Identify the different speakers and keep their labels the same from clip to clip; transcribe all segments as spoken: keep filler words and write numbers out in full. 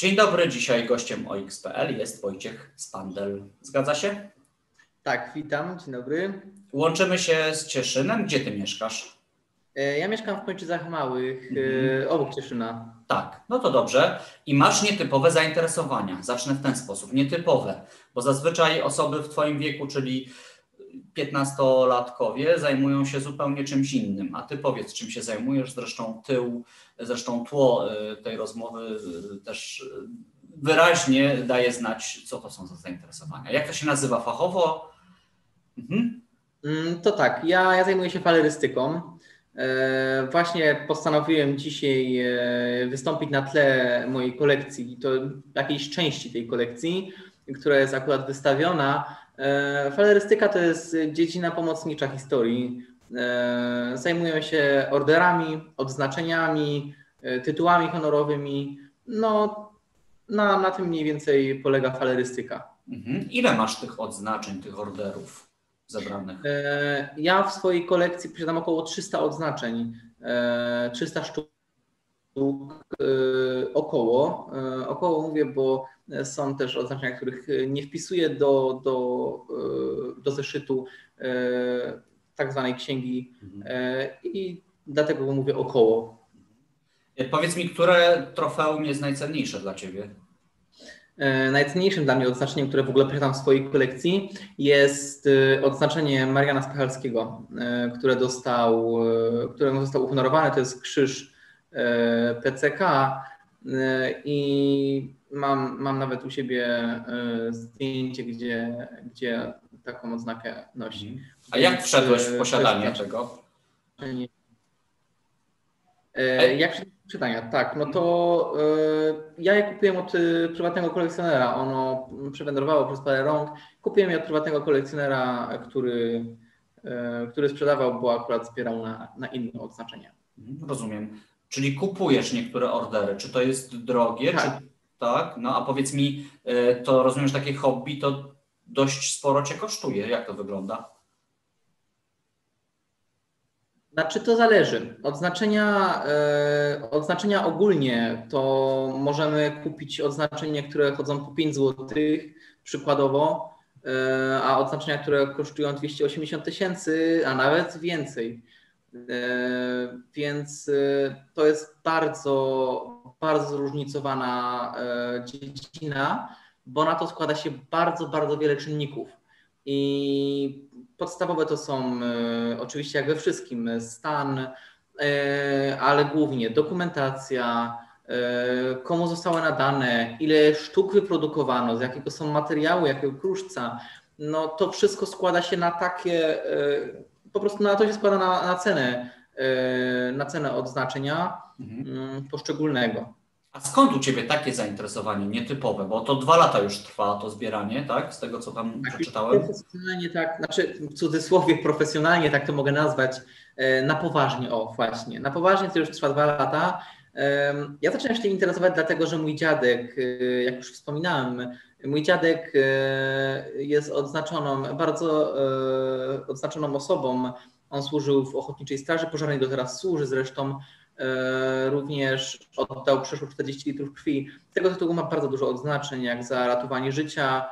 Speaker 1: Dzień dobry, dzisiaj gościem O X kropka P L jest Wojciech Spandl. Zgadza się?
Speaker 2: Tak, witam, dzień dobry.
Speaker 1: Łączymy się z Cieszynem. Gdzie ty mieszkasz?
Speaker 2: Ja mieszkam w Kończycach Małych,
Speaker 1: Mhm.
Speaker 2: obok Cieszyna.
Speaker 1: Tak, no to dobrze. I masz nietypowe zainteresowania. Zacznę w ten sposób. Nietypowe, bo zazwyczaj osoby w twoim wieku, czyli piętnastolatkowie, zajmują się zupełnie czymś innym. A ty powiedz, czym się zajmujesz. Zresztą tył, zresztą tło tej rozmowy też wyraźnie daje znać, co to są za zainteresowania. Jak to się nazywa fachowo? Mhm.
Speaker 2: To tak, ja, ja zajmuję się falerystyką. E, właśnie postanowiłem dzisiaj e, wystąpić na tle mojej kolekcji, to jakiejś części tej kolekcji, która jest akurat wystawiona. E, falerystyka to jest dziedzina pomocnicza historii. E, zajmuję się orderami, odznaczeniami, e, tytułami honorowymi. No, na, na tym mniej więcej polega falerystyka.
Speaker 1: Mhm. Ile masz tych odznaczeń, tych orderów zebranych?
Speaker 2: Ja w swojej kolekcji posiadam około trzysta odznaczeń, trzysta sztuk około. Około mówię, bo są też odznaczenia, których nie wpisuję do, do, do zeszytu tak zwanej księgi i dlatego mówię około.
Speaker 1: Powiedz mi, które trofeum jest najcenniejsze dla ciebie?
Speaker 2: Najcenniejszym dla mnie odznaczeniem, które w ogóle posiadam w swojej kolekcji, jest odznaczenie Mariana Spychalskiego, które dostał, któremu został uhonorowany. To jest krzyż P C K i mam, mam nawet u siebie zdjęcie, gdzie, gdzie taką odznakę nosi.
Speaker 1: A jak wszedłeś w posiadanie tego?
Speaker 2: Jak wszedłem w posiadanie? Tak, no to ja je kupiłem od prywatnego kolekcjonera. Ono przewędrowało przez parę rąk. Kupiłem je od prywatnego kolekcjonera, który, który sprzedawał, bo akurat zbierał na, na inne odznaczenia.
Speaker 1: Rozumiem. Czyli kupujesz niektóre ordery. Czy to jest drogie?
Speaker 2: Tak.
Speaker 1: Czy tak? No a powiedz mi, to rozumiem, że takie hobby to dość sporo cię kosztuje. Jak to wygląda?
Speaker 2: Znaczy to zależy. Odznaczenia, e, odznaczenia ogólnie to możemy kupić odznaczenia, które chodzą po pięć złotych przykładowo, e, a odznaczenia, które kosztują dwieście osiemdziesiąt tysięcy, a nawet więcej. E, więc e, to jest bardzo, bardzo zróżnicowana e, dziedzina, bo na to składa się bardzo, bardzo wiele czynników. I podstawowe to są e, oczywiście jak we wszystkim stan, e, ale głównie dokumentacja, e, komu zostały nadane, ile sztuk wyprodukowano, z jakiego są materiału, jakiego kruszca. No to wszystko składa się na takie, e, po prostu na to się składa na, na cenę, e, na cenę odznaczenia mhm. poszczególnego.
Speaker 1: A skąd u ciebie takie zainteresowanie nietypowe? Bo to dwa lata już trwa to zbieranie, tak? Z tego, co tam tak, przeczytałem.
Speaker 2: Profesjonalnie tak, znaczy w cudzysłowie profesjonalnie tak to mogę nazwać, na poważnie, o właśnie. Na poważnie to już trwa dwa lata. Ja zacząłem się tym interesować dlatego, że mój dziadek, jak już wspominałem, mój dziadek jest odznaczoną, bardzo odznaczoną osobą. On służył w Ochotniczej Straży Pożarnej, do teraz służy zresztą. Również oddał przeszło czterdzieści litrów krwi. Z tego tytułu ma bardzo dużo odznaczeń, jak za ratowanie życia,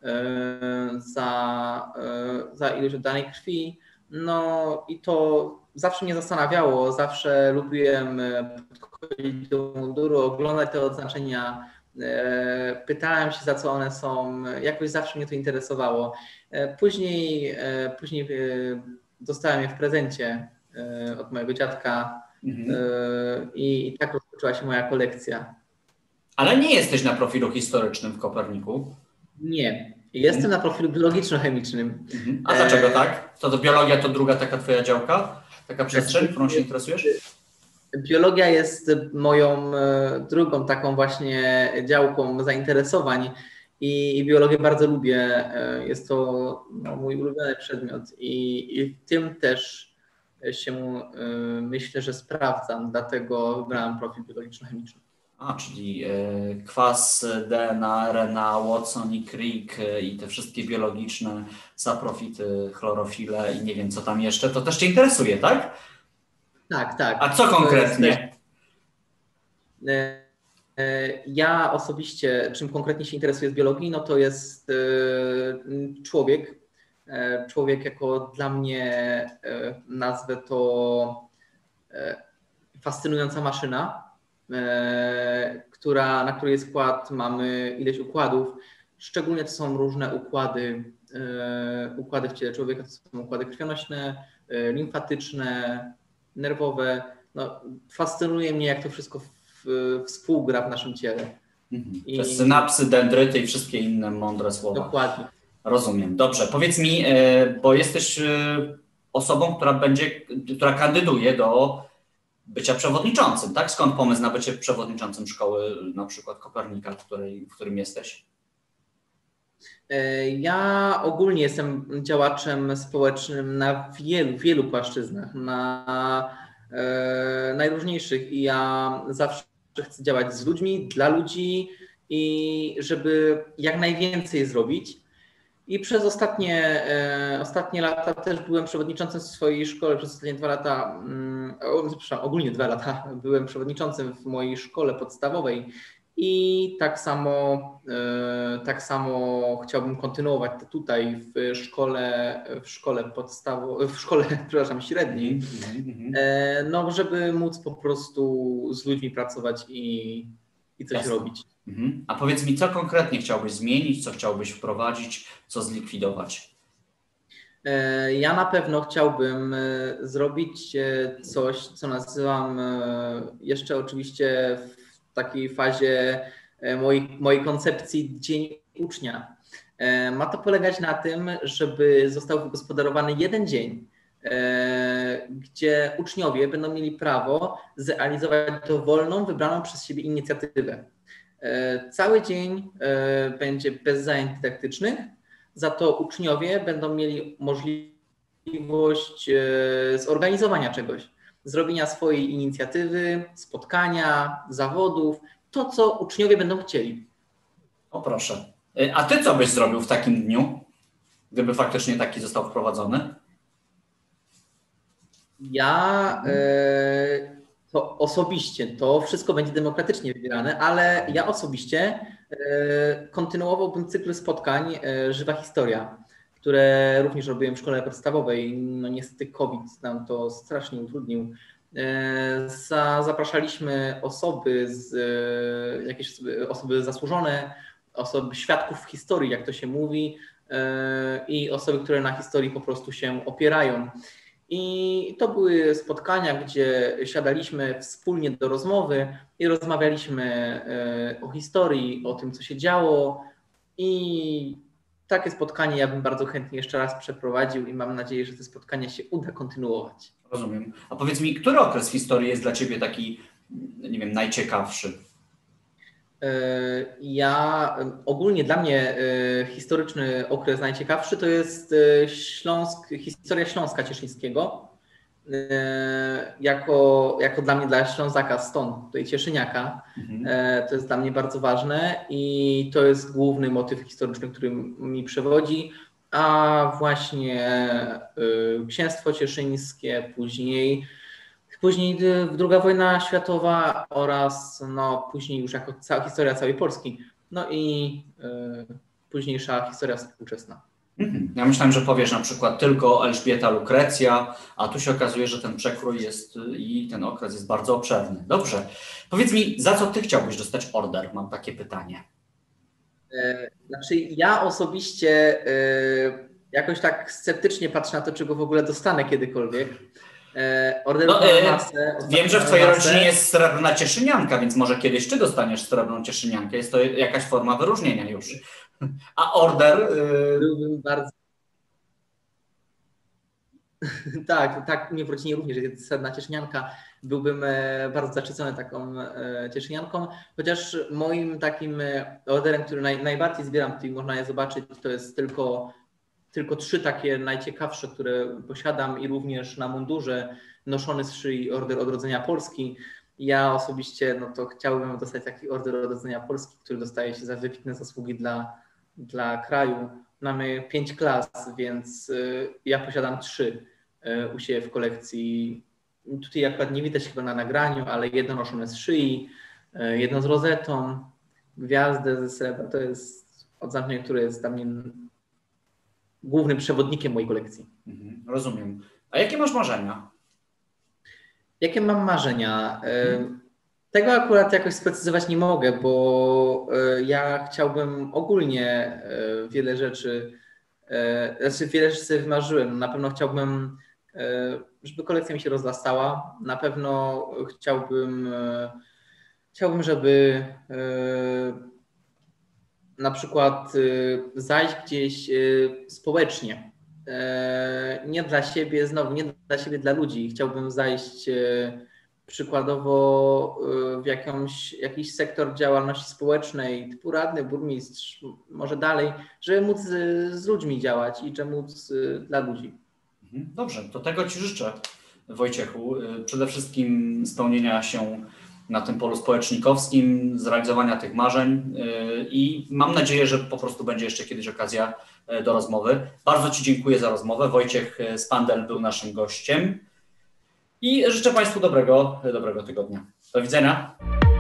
Speaker 2: za, za ilość oddanej krwi. No i to zawsze mnie zastanawiało, zawsze lubiłem podchodzić do munduru, oglądać te odznaczenia, pytałem się, za co one są, jakoś zawsze mnie to interesowało. Później, później dostałem je w prezencie od mojego dziadka. Mhm. I, I tak rozpoczęła się moja kolekcja.
Speaker 1: Ale nie jesteś na profilu historycznym w Koperniku?
Speaker 2: Nie. Jestem mhm. na profilu biologiczno-chemicznym.
Speaker 1: Mhm. A dlaczego tak? To, to biologia to druga taka twoja działka? Taka przestrzeń, którą się interesujesz?
Speaker 2: Biologia jest moją drugą taką właśnie działką zainteresowań i, i biologię bardzo lubię. Jest to no, mój ulubiony przedmiot i, i w tym też się myślę, że sprawdzam, dlatego wybrałem profil biologiczno-chemiczny.
Speaker 1: A, czyli kwas, D N A, R N A, Watson i Crick i te wszystkie biologiczne saprofity, chlorofile i nie wiem co tam jeszcze, to też cię interesuje, tak?
Speaker 2: Tak, tak.
Speaker 1: A co konkretnie?
Speaker 2: Ja osobiście, czym konkretnie się interesuję z biologii, no to jest człowiek. Człowiek jako dla mnie, nazwę to fascynująca maszyna, która, na której skład mamy ileś układów. Szczególnie to są różne układy, układy w ciele człowieka, to są układy krwionośne, limfatyczne, nerwowe. No, fascynuje mnie, jak to wszystko w, współgra w naszym ciele.
Speaker 1: Mhm.
Speaker 2: I...
Speaker 1: To jest synapsy, dendryty i wszystkie inne mądre słowa.
Speaker 2: Dokładnie.
Speaker 1: Rozumiem. Dobrze. Powiedz mi, bo jesteś osobą, która będzie, która kandyduje do bycia przewodniczącym, tak? Skąd pomysł na bycie przewodniczącym szkoły, na przykład Kopernika, w, której, w którym jesteś?
Speaker 2: Ja ogólnie jestem działaczem społecznym na wielu, wielu płaszczyznach, na e, najróżniejszych i ja zawsze chcę działać z ludźmi, dla ludzi i żeby jak najwięcej zrobić. I przez ostatnie, e, ostatnie lata też byłem przewodniczącym w swojej szkole, przez ostatnie dwa lata, mm, przepraszam, ogólnie dwa lata byłem przewodniczącym w mojej szkole podstawowej i tak samo, e, tak samo chciałbym kontynuować to tutaj w szkole, w szkole podstawowej, w szkole, przepraszam, średniej, e, no żeby móc po prostu z ludźmi pracować i, i coś
Speaker 1: Jasne.
Speaker 2: robić.
Speaker 1: Mhm. A powiedz mi, co konkretnie chciałbyś zmienić, co chciałbyś wprowadzić, co zlikwidować?
Speaker 2: Ja na pewno chciałbym zrobić coś, co nazywam jeszcze oczywiście w takiej fazie mojej, mojej koncepcji Dzień Ucznia. Ma to polegać na tym, żeby został wygospodarowany jeden dzień, gdzie uczniowie będą mieli prawo zrealizować dowolną, wybraną przez siebie inicjatywę. Cały dzień będzie bez zajęć dydaktycznych, za to uczniowie będą mieli możliwość zorganizowania czegoś, zrobienia swojej inicjatywy, spotkania, zawodów, to co uczniowie będą chcieli.
Speaker 1: O proszę. A ty co byś zrobił w takim dniu, gdyby faktycznie taki został wprowadzony?
Speaker 2: Ja... Yy... To osobiście to wszystko będzie demokratycznie wybierane, ale ja osobiście e, kontynuowałbym cykl spotkań e, Żywa Historia, które również robiłem w szkole podstawowej. No niestety COVID nam to strasznie utrudnił. E, za, zapraszaliśmy osoby, z, e, jakieś osoby, osoby zasłużone, osoby świadków historii, jak to się mówi, e, i osoby, które na historii po prostu się opierają. I to były spotkania, gdzie siadaliśmy wspólnie do rozmowy i rozmawialiśmy o historii, o tym, co się działo. I takie spotkanie ja bym bardzo chętnie jeszcze raz przeprowadził i mam nadzieję, że te spotkania się uda kontynuować.
Speaker 1: Rozumiem. A powiedz mi, który okres w historii jest dla ciebie taki, nie wiem, najciekawszy?
Speaker 2: Ja, ogólnie dla mnie historyczny okres najciekawszy to jest Śląsk, historia Śląska Cieszyńskiego. Jako, jako dla mnie, dla Ślązaka stąd, tutaj Cieszyniaka, mhm. To jest dla mnie bardzo ważne i to jest główny motyw historyczny, który mi przewodzi, a właśnie Księstwo Cieszyńskie, później Później druga wojna światowa oraz no, później już jako cała historia całej Polski. No i y, późniejsza historia współczesna.
Speaker 1: Mhm. Ja myślałem, że powiesz na przykład tylko Elżbieta, Lukrecja, a tu się okazuje, że ten przekrój jest i ten okres jest bardzo obszerny. Dobrze. Powiedz mi, za co ty chciałbyś dostać order? Mam takie pytanie.
Speaker 2: Znaczy ja osobiście y, jakoś tak sceptycznie patrzę na to, czy go w ogóle dostanę kiedykolwiek. Order
Speaker 1: no, e,
Speaker 2: masę,
Speaker 1: wiem, że w twojej masę. rodzinie jest srebrna cieszynianka, więc może kiedyś ty dostaniesz srebrną cieszyniankę. Jest to jakaś forma wyróżnienia już. A order...
Speaker 2: Byłbym bardzo... tak, tak, mnie w rodzinie również jest srebrna cieszynianka. Byłbym bardzo zaszczycony taką cieszynianką, chociaż moim takim orderem, który naj, najbardziej zbieram, tutaj można je zobaczyć, to jest tylko... Tylko trzy takie najciekawsze, które posiadam i również na mundurze noszony z szyi Order Odrodzenia Polski. Ja osobiście no to chciałbym dostać taki Order Odrodzenia Polski, który dostaje się za wybitne zasługi dla, dla kraju. Mamy pięć klas, więc y, ja posiadam trzy y, u siebie w kolekcji. Tutaj akurat nie widać chyba na nagraniu, ale jedno noszone z szyi, jedno z rozetą, gwiazdę ze srebra. To jest odznaczenie, które jest dla mnie głównym przewodnikiem mojej kolekcji.
Speaker 1: Mhm, rozumiem. A jakie masz marzenia?
Speaker 2: Jakie mam marzenia? Tego akurat jakoś sprecyzować nie mogę, bo ja chciałbym ogólnie wiele rzeczy, znaczy wiele rzeczy sobie wymarzyłem. Na pewno chciałbym, żeby kolekcja mi się rozrastała. Na pewno chciałbym, chciałbym, żeby na przykład zajść gdzieś społecznie. Nie dla siebie, znowu nie dla siebie, dla ludzi. Chciałbym zajść przykładowo w jakąś, jakiś sektor działalności społecznej, typu radny, burmistrz, może dalej, żeby móc z ludźmi działać i żeby móc dla ludzi.
Speaker 1: Dobrze, to tego Ci życzę, Wojciechu. Przede wszystkim spełnienia się na tym polu społecznikowskim, zrealizowania tych marzeń i mam nadzieję, że po prostu będzie jeszcze kiedyś okazja do rozmowy. Bardzo Ci dziękuję za rozmowę. Wojciech Spandel był naszym gościem i życzę Państwu dobrego, dobrego tygodnia. Do widzenia.